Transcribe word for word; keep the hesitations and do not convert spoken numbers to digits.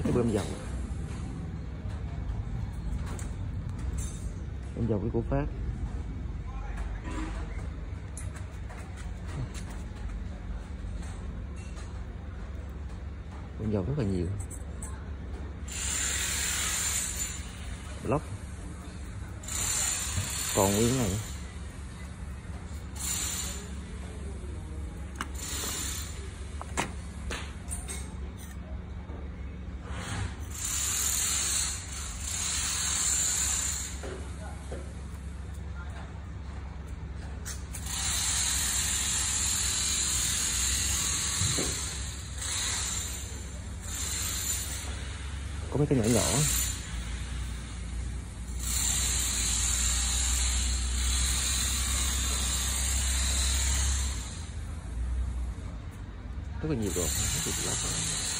cái bơm dầu. Bơm dầu cái của Phát. Bơm dầu rất là nhiều. Block. Còn nguyên này. Có mấy cái nhỏ nhỏ. Rất là nhiều đồ.